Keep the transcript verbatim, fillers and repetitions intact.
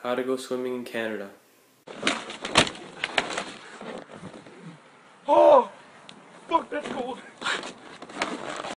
How to go swimming in Canada. Oh! Fuck, that's cold!